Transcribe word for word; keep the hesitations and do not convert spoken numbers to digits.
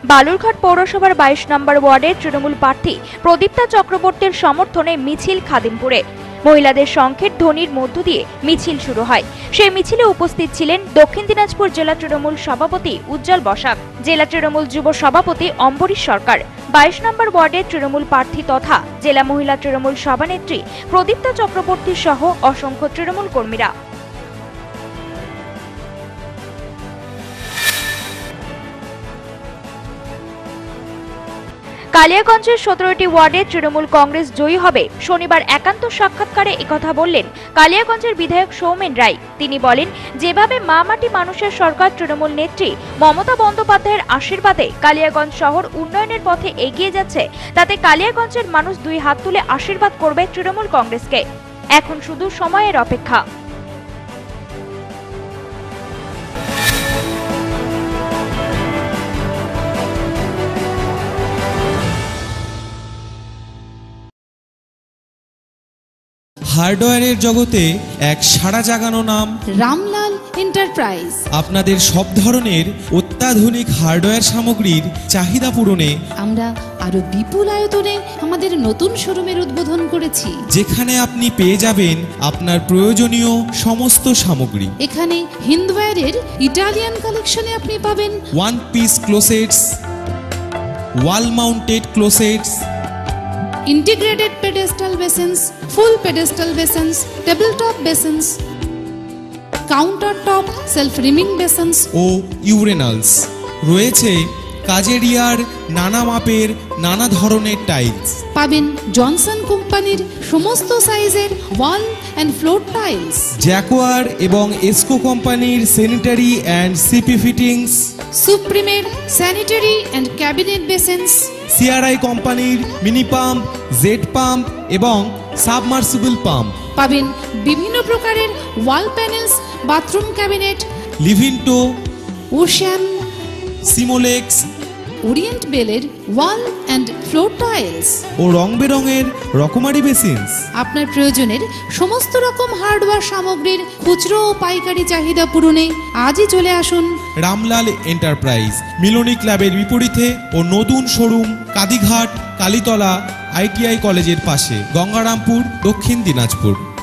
বালুরঘাট পৌরসভার বাইশ নম্বর ওয়ার্ডের তৃণমূল প্রার্থী প্রদীপ্তা চক্রবর্তীর সমর্থনে মিছিল খাদিমপুরে। মহিলাদের শঙ্খের ধ্বনির মধ্য দিয়ে মিছিল শুরু হয়। সেই মিছিলে উপস্থিত ছিলেন দক্ষিণ দিনাজপুর জেলা তৃণমূল সভাপতি উজ্জ্বল বসাক, জেলা তৃণমূল যুব সভাপতি অম্বরীশ সরকার, বাইশ নম্বর ওয়ার্ডের তৃণমূল প্রার্থী তথা জেলা মহিলা তৃণমূল সভানেত্রী প্রদীপ্তা চক্রবর্তী সহ অসংখ্য তৃণমূল কর্মীরা। কালিয়াগঞ্জের সতেরোটি ওয়ার্ডে তৃণমূল কংগ্রেস জয়ী হবে। শনিবার একান্ত সাক্ষাৎকারে একথা বললেন কালিয়াগঞ্জের বিধায়ক সৌমেন রায়। তিনি বলেন, যেভাবে মা মাটি মানুষের সরকার তৃণমূল নেত্রী মমতা বন্দ্যোপাধ্যায়ের আশীর্বাদে কালিয়াগঞ্জ শহর উন্নয়নের পথে এগিয়ে যাচ্ছে, তাতে কালিয়াগঞ্জের মানুষ দুই হাত তুলে আশীর্বাদ করবে তৃণমূল কংগ্রেসকে। এখন শুধু সময়ের অপেক্ষা। হার্ডওয়্যারের জগতে এক সাড়া জাগানো নাম রামলাল এন্টারপ্রাইজ। আপনাদের সব ধরনের অত্যাধুনিক হার্ডওয়্যার সামগ্রীর চাহিদা পূরণে আমরা আরো বিপুল আয়তনে আমাদের নতুন শোরুমের উদ্বোধন করেছি, যেখানে আপনি পেয়ে যাবেন আপনার প্রয়োজনীয় সমস্ত সামগ্রী। এখানে হিন্দওয়্যারের ইটালিয়ান কালেকশনে আপনি পাবেন one piece closets, wall mounted closets, integrated pedestal basins, full pedestal basins, tabletop basins, countertop self-rimming basins ও ইউরেনালস। রয়েছে কাজেরিয়ার নানা মাপের নানা ধরনের টাইলস। পাবেন জনসন কোম্পানির সমস্ত সাইজের wall and floor tiles, Jaquar এবং এসকো কোম্পানির স্যানিটারি অ্যান্ড সিপি ফিটিংস, সুপ্রিমের sanitary and cabinet basins, CRI কোম্পানির মিনি পাম্প, জেড পাম্প এবং সাবমার্সিবল পাম্প। পাবেন বিভিন্ন প্রকারের ওয়াল প্যানেলস, বাথরুম ক্যাবিনেট, লিভিন্টো, ওশান, সিমোলেক্স, ওরিয়েন্ট বেলের ওয়াল অ্যান্ড ফ্লোর টাইলস ও রং বেরঙের রকমারি বেসিনস। আপনার প্রয়োজনের সমস্ত রকম হার্ডওয়্যার সামগ্রীর খুচরো ও পাইকারি চাহিদা পূরণে আজই চলে আসুন রামলাল এন্টারপ্রাইজ, মিলনী ক্লাবের বিপরীতে ও নতুন শোরুম কাদিঘাট কালীতলা আইটিআই কলেজের পাশে, গঙ্গারামপুর, দক্ষিণ দিনাজপুর।